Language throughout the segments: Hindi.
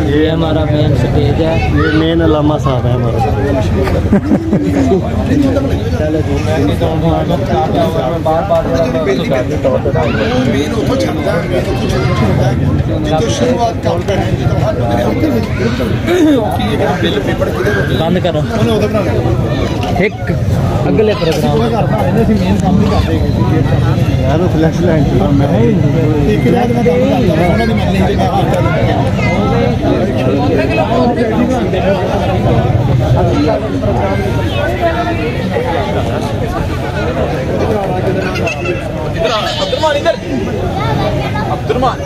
ये हमारा मेन स्टेज है, ये मेन अल्लामा साहब है हमारा। बंद करो एक अगले प्रोग्राम फ्लैश लाइट अब्दुर्रहमान इधर अब्दुर्रहमान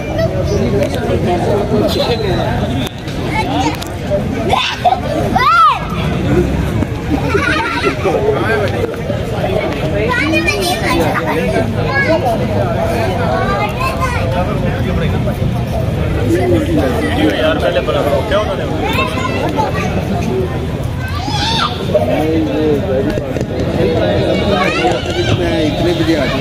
यार पहले बोला क्या उन्होंने इतने बजे आ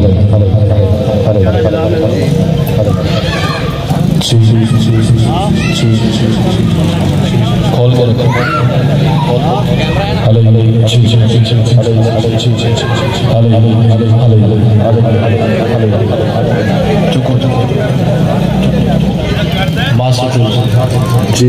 खोल कर जी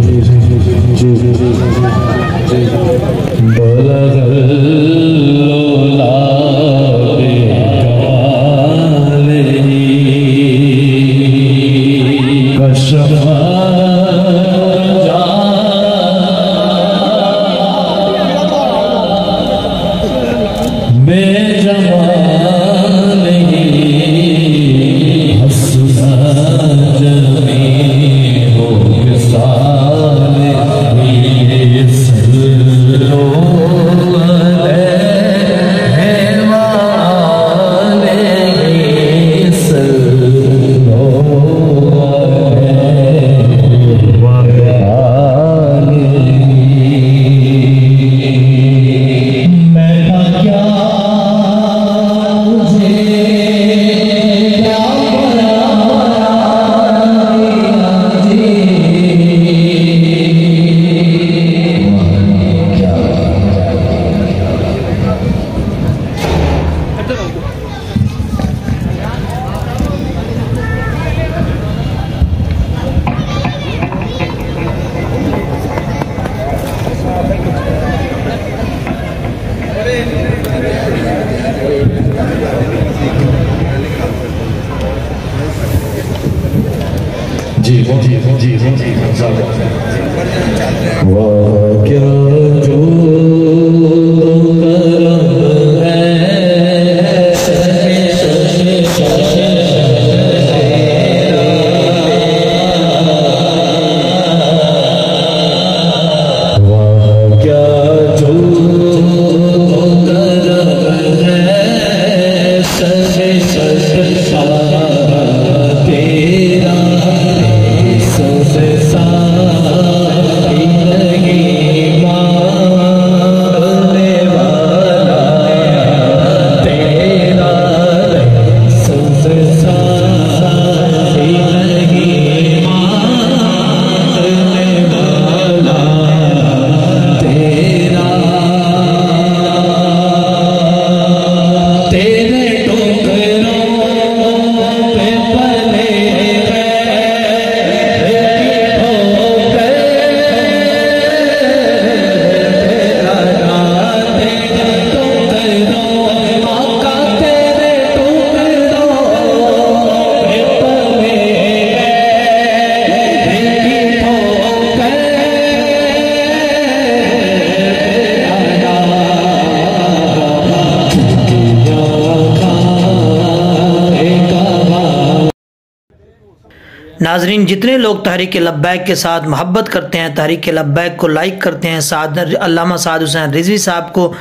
नाजरीन, जितने लोग तहरीक लब्बैक के साथ मोहब्बत करते हैं, तहरीक लब्बैक को लाइक करते हैं, साथ अल्लामा साद हुसैन रिजवी साहब को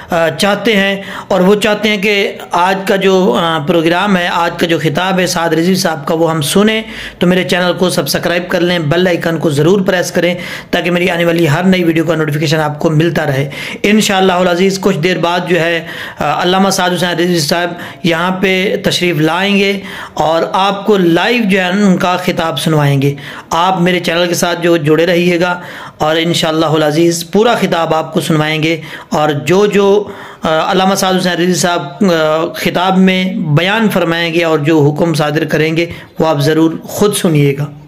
चाहते हैं, और वो चाहते हैं कि आज का जो प्रोग्राम है, आज का जो खिताब है साद रिजवी साहब का, वो हम सुने, तो मेरे चैनल को सब्सक्राइब कर लें, बेल आइकन को ज़रूर प्रेस करें ताकि मेरी आने वाली हर नई वीडियो का नोटिफिकेशन आपको मिलता रहे। इंशाअल्लाह अज़ीज़ कुछ देर बाद जो है अल्लामा साद हुसैन रिजवी साहब यहाँ पे तशरीफ़ लाएंगे और आपको लाइव जो है उनका खिताब सुनवाएंगे। आप मेरे चैनल के साथ जो जुड़े रहिएगा और इंशाअल्लाह अज़ीज़ पूरा खिताब आपको सुनवाएंगे, और जो जो अल्लामा साद हुसैन रिजवी साहब खिताब में बयान फरमाएंगे और जो हुक्म सादिर करेंगे वो आप ज़रूर ख़ुद सुनिएगा।